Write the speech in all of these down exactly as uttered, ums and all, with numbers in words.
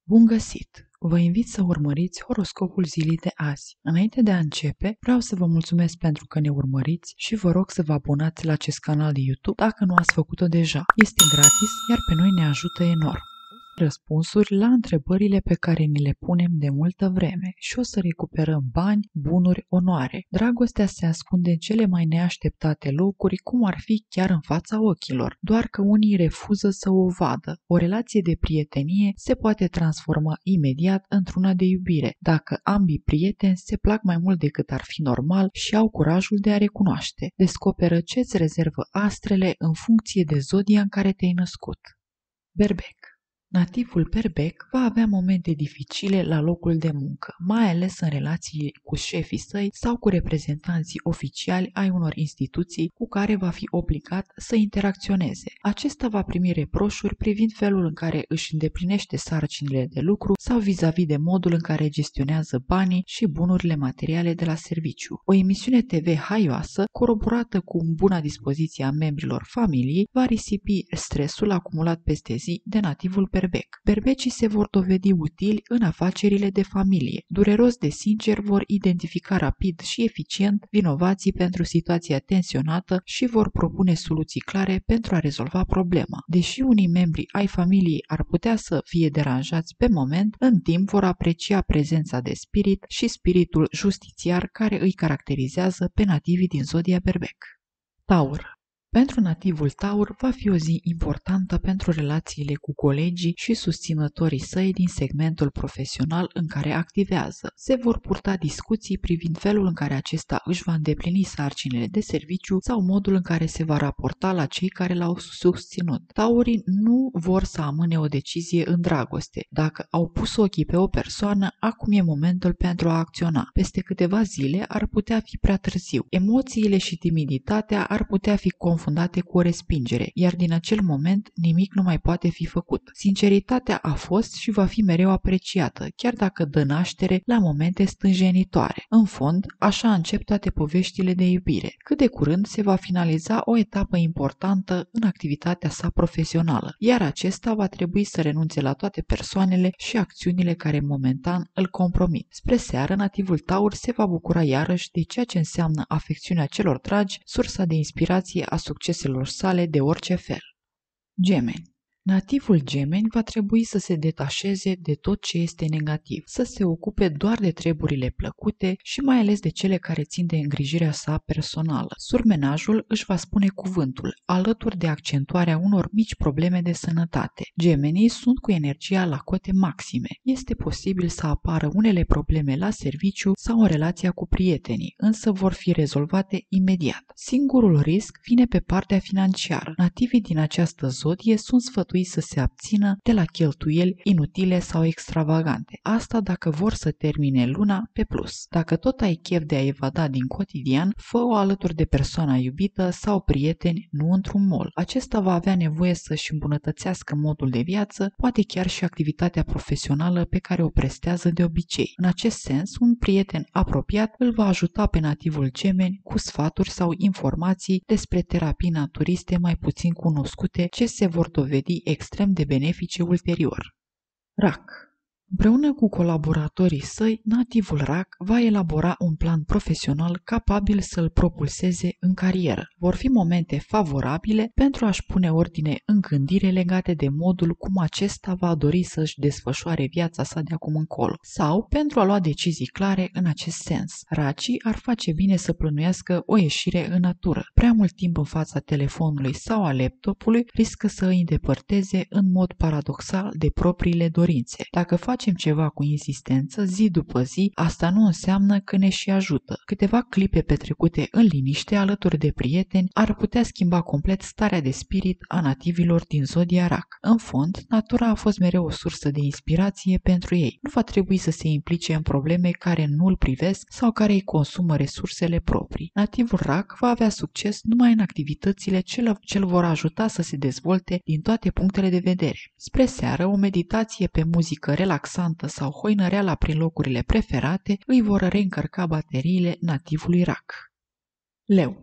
Bun găsit! Vă invit să urmăriți horoscopul zilei de azi. Înainte de a începe, vreau să vă mulțumesc pentru că ne urmăriți și vă rog să vă abonați la acest canal de YouTube dacă nu ați făcut-o deja. Este gratis, iar pe noi ne ajută enorm. Răspunsuri la întrebările pe care ni le punem de multă vreme și o să recuperăm bani, bunuri, onoare. Dragostea se ascunde în cele mai neașteptate locuri, cum ar fi chiar în fața ochilor, doar că unii refuză să o vadă. O relație de prietenie se poate transforma imediat într-una de iubire, dacă ambii prieteni se plac mai mult decât ar fi normal și au curajul de a recunoaște. Descoperă ce-ți rezervă astrele în funcție de zodia în care te-ai născut. Berbec. Nativul berbec va avea momente dificile la locul de muncă, mai ales în relații cu șefii săi sau cu reprezentanții oficiali ai unor instituții cu care va fi obligat să interacționeze. Acesta va primi reproșuri privind felul în care își îndeplinește sarcinile de lucru sau vis-a-vis de modul în care gestionează banii și bunurile materiale de la serviciu. O emisiune T V haioasă, coroborată cu buna dispoziție a membrilor familiei, va risipi stresul acumulat peste zi de nativul berbec. Berbec. Berbecii se vor dovedi utili în afacerile de familie. Dureros de sincer vor identifica rapid și eficient vinovații pentru situația tensionată și vor propune soluții clare pentru a rezolva problema. Deși unii membri ai familiei ar putea să fie deranjați pe moment, în timp vor aprecia prezența de spirit și spiritul justițiar care îi caracterizează pe nativii din zodia berbec. Taur. Pentru nativul Taur va fi o zi importantă pentru relațiile cu colegii și susținătorii săi din segmentul profesional în care activează. Se vor purta discuții privind felul în care acesta își va îndeplini sarcinile de serviciu sau modul în care se va raporta la cei care l-au susținut. Taurii nu vor să amâne o decizie în dragoste. Dacă au pus ochii pe o persoană, acum e momentul pentru a acționa. Peste câteva zile ar putea fi prea târziu. Emoțiile și timiditatea ar putea fi confundate confundate cu o respingere, iar din acel moment nimic nu mai poate fi făcut. Sinceritatea a fost și va fi mereu apreciată, chiar dacă dă naștere la momente stânjenitoare. În fond, așa încep toate poveștile de iubire. Cât de curând se va finaliza o etapă importantă în activitatea sa profesională, iar acesta va trebui să renunțe la toate persoanele și acțiunile care momentan îl compromit. Spre seară, nativul Taur se va bucura iarăși de ceea ce înseamnă afecțiunea celor dragi, sursa de inspirație a succeselor sale de orice fel. Gemeni. Nativul Gemeni va trebui să se detașeze de tot ce este negativ, să se ocupe doar de treburile plăcute și mai ales de cele care țin de îngrijirea sa personală. Surmenajul își va spune cuvântul, alături de accentuarea unor mici probleme de sănătate. Gemenii sunt cu energia la cote maxime. Este posibil să apară unele probleme la serviciu sau în relația cu prietenii, însă vor fi rezolvate imediat. Singurul risc vine pe partea financiară. Nativii din această zodie sunt sfătuiți să se abțină de la cheltuieli inutile sau extravagante. Asta dacă vor să termine luna pe plus. Dacă tot ai chef de a evada din cotidian, fă-o alături de persoana iubită sau prieteni, nu într-un mall. Acesta va avea nevoie să-și îmbunătățească modul de viață, poate chiar și activitatea profesională pe care o prestează de obicei. În acest sens, un prieten apropiat îl va ajuta pe nativul Gemeni cu sfaturi sau informații despre terapii naturiste mai puțin cunoscute ce se vor dovedi extrem de benefice ulterior. Rac. Împreună cu colaboratorii săi, nativul Rac va elabora un plan profesional capabil să-l propulseze în carieră. Vor fi momente favorabile pentru a-și pune ordine în gândire legate de modul cum acesta va dori să-și desfășoare viața sa de acum încolo, sau pentru a lua decizii clare în acest sens. Racii ar face bine să plănuiască o ieșire în natură. Prea mult timp în fața telefonului sau a laptopului riscă să îi îndepărteze în mod paradoxal de propriile dorințe. Dacă faci facem ceva cu insistență zi după zi, asta nu înseamnă că ne și ajută. Câteva clipe petrecute în liniște alături de prieteni ar putea schimba complet starea de spirit a nativilor din zodia Rac. În fond, natura a fost mereu o sursă de inspirație pentru ei. Nu va trebui să se implice în probleme care nu îl privesc sau care îi consumă resursele proprii. Nativul Rac va avea succes numai în activitățile ce îl vor ajuta să se dezvolte din toate punctele de vedere. Spre seară, o meditație pe muzică relaxantă sau hoinăreala prin locurile preferate îi vor reîncărca bateriile nativului Rac. Leu.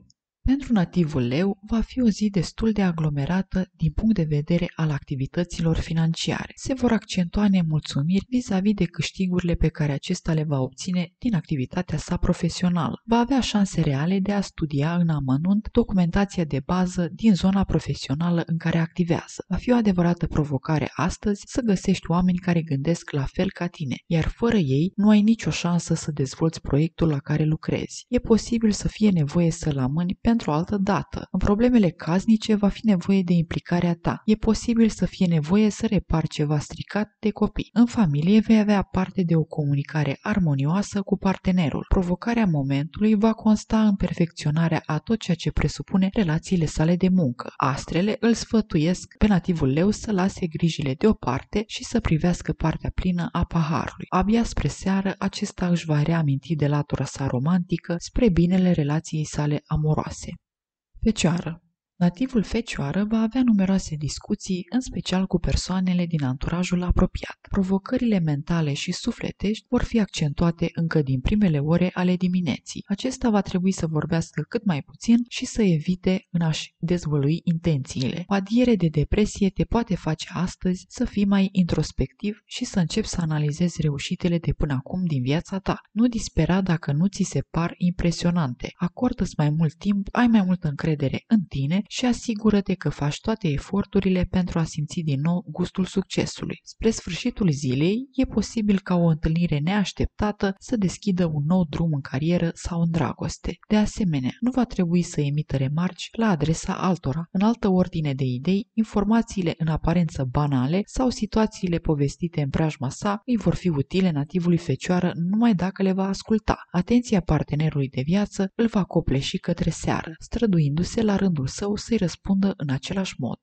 Pentru nativul leu, va fi o zi destul de aglomerată din punct de vedere al activităților financiare. Se vor accentua nemulțumiri vis-a-vis de câștigurile pe care acesta le va obține din activitatea sa profesională. Va avea șanse reale de a studia în amănunt documentația de bază din zona profesională în care activează. Va fi o adevărată provocare astăzi să găsești oameni care gândesc la fel ca tine, iar fără ei nu ai nicio șansă să dezvolți proiectul la care lucrezi. E posibil să fie nevoie să-l amâni pentru o altă dată. În problemele casnice va fi nevoie de implicarea ta. E posibil să fie nevoie să repari ceva stricat de copii. În familie vei avea parte de o comunicare armonioasă cu partenerul. Provocarea momentului va consta în perfecționarea a tot ceea ce presupune relațiile sale de muncă. Astrele îl sfătuiesc pe nativul leu să lase grijile deoparte și să privească partea plină a paharului. Abia spre seară, acesta își va reaminti de latura sa romantică spre binele relației sale amoroase. Fecioară. Nativul Fecioară va avea numeroase discuții, în special cu persoanele din anturajul apropiat. Provocările mentale și sufletești vor fi accentuate încă din primele ore ale dimineții. Acesta va trebui să vorbească cât mai puțin și să evite în a-și dezvălui intențiile. O adiere de depresie te poate face astăzi să fii mai introspectiv și să începi să analizezi reușitele de până acum din viața ta. Nu dispera dacă nu ți se par impresionante. Acordă-ți mai mult timp, ai mai multă încredere în tine și asigură-te că faci toate eforturile pentru a simți din nou gustul succesului. Spre sfârșitul zilei, e posibil ca o întâlnire neașteptată să deschidă un nou drum în carieră sau în dragoste. De asemenea, nu va trebui să emită remarci la adresa altora. În altă ordine de idei, informațiile în aparență banale sau situațiile povestite în preajma sa îi vor fi utile nativului Fecioară numai dacă le va asculta. Atenția partenerului de viață îl va copleși către seară, străduindu-se la rândul său să-i răspundă în același mod.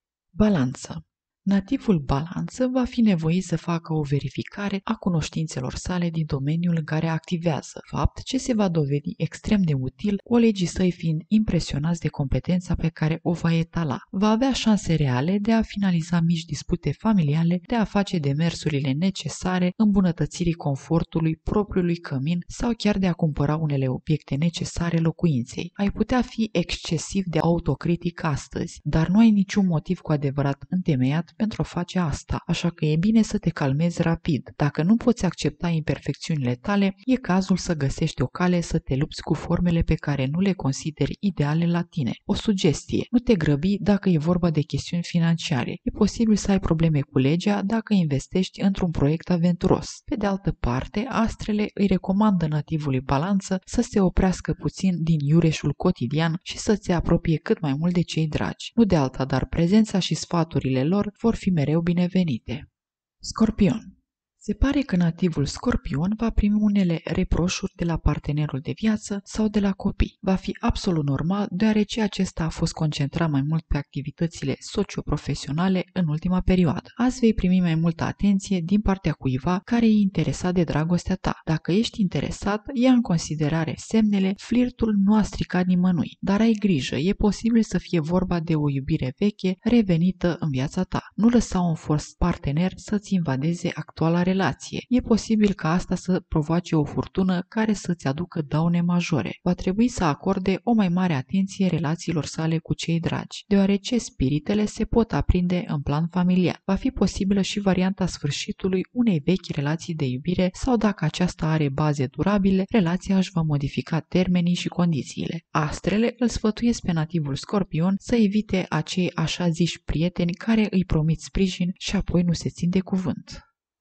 Balanță. Nativul Balanță va fi nevoit să facă o verificare a cunoștințelor sale din domeniul în care activează, fapt ce se va dovedi extrem de util, colegii săi fiind impresionați de competența pe care o va etala. Va avea șanse reale de a finaliza mici dispute familiale, de a face demersurile necesare îmbunătățirii confortului propriului cămin sau chiar de a cumpăra unele obiecte necesare locuinței. Ai putea fi excesiv de autocritic astăzi, dar nu ai niciun motiv cu adevărat întemeiat pentru a face asta, așa că e bine să te calmezi rapid. Dacă nu poți accepta imperfecțiunile tale, e cazul să găsești o cale să te lupți cu formele pe care nu le consideri ideale la tine. O sugestie: nu te grăbi dacă e vorba de chestiuni financiare. E posibil să ai probleme cu legea dacă investești într-un proiect aventuros. Pe de altă parte, astrele îi recomandă nativului Balanță să se oprească puțin din iureșul cotidian și să se apropie cât mai mult de cei dragi. Nu de alta, dar prezența și sfaturile lor vor fi mereu binevenite. Scorpion. Se pare că nativul Scorpion va primi unele reproșuri de la partenerul de viață sau de la copii. Va fi absolut normal, deoarece acesta a fost concentrat mai mult pe activitățile socioprofesionale în ultima perioadă. Azi vei primi mai multă atenție din partea cuiva care e interesat de dragostea ta. Dacă ești interesat, ia în considerare semnele, flirtul nu a stricat nimănui. Dar ai grijă, e posibil să fie vorba de o iubire veche revenită în viața ta. Nu lăsa un fost partener să-ți invadeze actuala relație. Relație. E posibil ca asta să provoace o furtună care să-ți aducă daune majore. Va trebui să acorde o mai mare atenție relațiilor sale cu cei dragi, deoarece spiritele se pot aprinde în plan familiar. Va fi posibilă și varianta sfârșitului unei vechi relații de iubire sau, dacă aceasta are baze durabile, relația își va modifica termenii și condițiile. Astrele îl sfătuiesc pe nativul Scorpion să evite acei așa ziși prieteni care îi promit sprijin și apoi nu se țin de cuvânt.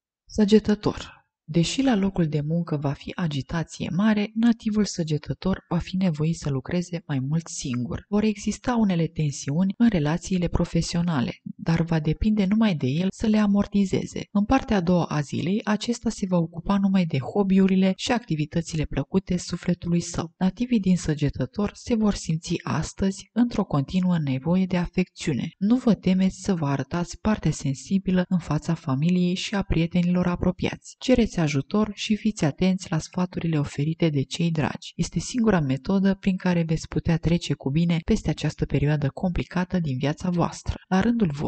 Săgetător. Deși la locul de muncă va fi agitație mare, nativul săgetător va fi nevoit să lucreze mai mult singur. Vor exista unele tensiuni în relațiile profesionale, dar va depinde numai de el să le amortizeze. În partea a doua a zilei, acesta se va ocupa numai de hobby-urile și activitățile plăcute sufletului său. Nativii din Săgetător se vor simți astăzi într-o continuă nevoie de afecțiune. Nu vă temeți să vă arătați partea sensibilă în fața familiei și a prietenilor apropiați. Cereți ajutor și fiți atenți la sfaturile oferite de cei dragi. Este singura metodă prin care veți putea trece cu bine peste această perioadă complicată din viața voastră. La rândul vostru,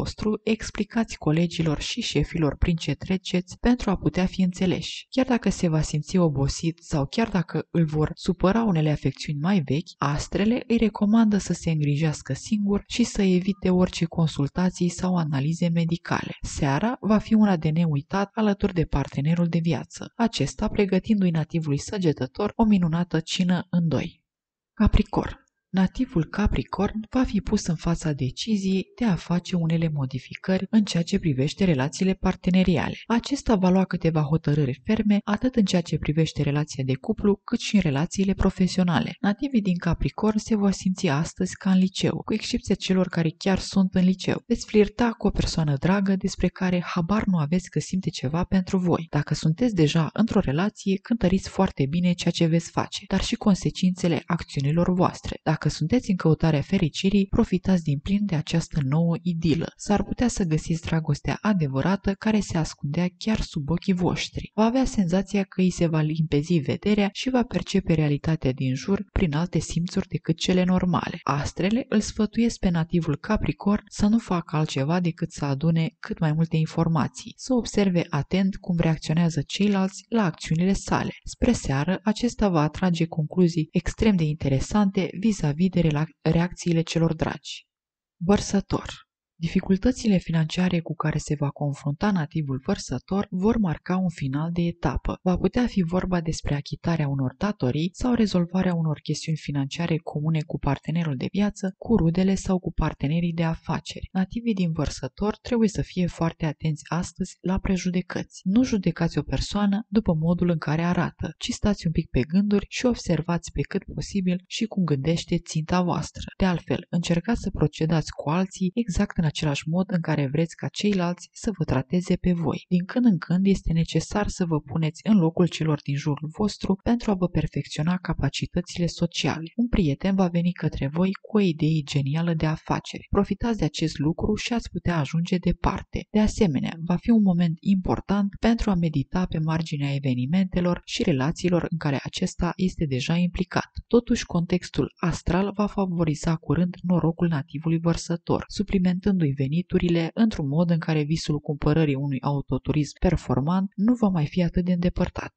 vostru, explicați colegilor și șefilor prin ce treceți pentru a putea fi înțeleși. Chiar dacă se va simți obosit sau chiar dacă îl vor supăra unele afecțiuni mai vechi, astrele îi recomandă să se îngrijească singur și să evite orice consultații sau analize medicale. Seara va fi una de neuitat alături de partenerul de viață, acesta pregătindu-i nativului săgetător o minunată cină în doi. Capricorn. Nativul Capricorn va fi pus în fața deciziei de a face unele modificări în ceea ce privește relațiile parteneriale. Acesta va lua câteva hotărâri ferme atât în ceea ce privește relația de cuplu, cât și în relațiile profesionale. Nativii din Capricorn se vor simți astăzi ca în liceu, cu excepția celor care chiar sunt în liceu. Veți flirta cu o persoană dragă despre care habar nu aveți că simte ceva pentru voi. Dacă sunteți deja într-o relație, cântăriți foarte bine ceea ce veți face, dar și consecințele acțiunilor voastre. Dacă Dacă sunteți în căutarea fericirii, profitați din plin de această nouă idilă. S-ar putea să găsiți dragostea adevărată care se ascundea chiar sub ochii voștri. Va avea senzația că îi se va limpezi vederea și va percepe realitatea din jur prin alte simțuri decât cele normale. Astrele îl sfătuiesc pe nativul Capricorn să nu facă altceva decât să adune cât mai multe informații, să observe atent cum reacționează ceilalți la acțiunile sale. Spre seară, acesta va atrage concluzii extrem de interesante vis-a-vis de reacțiile celor dragi. Vărsător. Dificultățile financiare cu care se va confrunta nativul vărsător vor marca un final de etapă. Va putea fi vorba despre achitarea unor datorii sau rezolvarea unor chestiuni financiare comune cu partenerul de viață, cu rudele sau cu partenerii de afaceri. Nativii din vărsător trebuie să fie foarte atenți astăzi la prejudecăți. Nu judecați o persoană după modul în care arată, ci stați un pic pe gânduri și observați pe cât posibil și cum gândește ținta voastră. De altfel, încercați să procedați cu alții exact în același mod în care vreți ca ceilalți să vă trateze pe voi. Din când în când este necesar să vă puneți în locul celor din jurul vostru pentru a vă perfecționa capacitățile sociale. Un prieten va veni către voi cu o idee genială de afaceri. Profitați de acest lucru și ați putea ajunge departe. De asemenea, va fi un moment important pentru a medita pe marginea evenimentelor și relațiilor în care acesta este deja implicat. Totuși, contextul astral va favoriza curând norocul nativului vărsător, suplimentând i veniturile într-un mod în care visul cumpărării unui autoturism performant nu va mai fi atât de îndepărtat.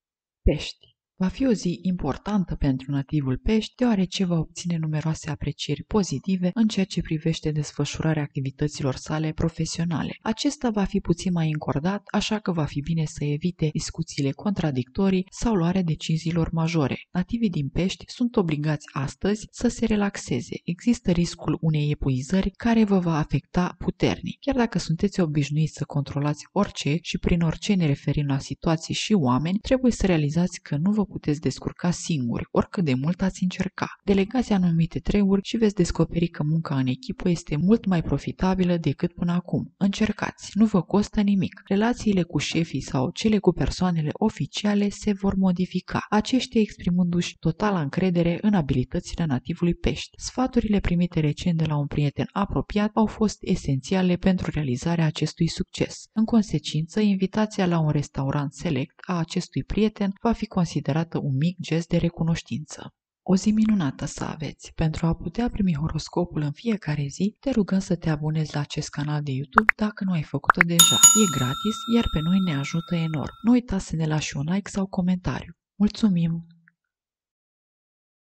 Pești. Va fi o zi importantă pentru nativul Pești, deoarece va obține numeroase aprecieri pozitive în ceea ce privește desfășurarea activităților sale profesionale. Acesta va fi puțin mai încordat, așa că va fi bine să evite discuțiile contradictorii sau luarea deciziilor majore. Nativii din Pești sunt obligați astăzi să se relaxeze. Există riscul unei epuizări care vă va afecta puternic. Chiar dacă sunteți obișnuiți să controlați orice și prin orice ne referim la situații și oameni, trebuie să realizați că nu vă puteți descurca singuri, oricât de mult ați încerca. Delegați anumite treburi și veți descoperi că munca în echipă este mult mai profitabilă decât până acum. Încercați, nu vă costă nimic. Relațiile cu șefii sau cele cu persoanele oficiale se vor modifica, aceștia exprimându-și totala încredere în abilitățile nativului Pești. Sfaturile primite recent de la un prieten apropiat au fost esențiale pentru realizarea acestui succes. În consecință, invitația la un restaurant select a acestui prieten va fi considerată un mic gest de recunoștință. O zi minunată să aveți! Pentru a putea primi horoscopul în fiecare zi, te rugăm să te abonezi la acest canal de YouTube dacă nu ai făcut-o deja. E gratis, iar pe noi ne ajută enorm. Nu uita să ne lași un like sau comentariu. Mulțumim!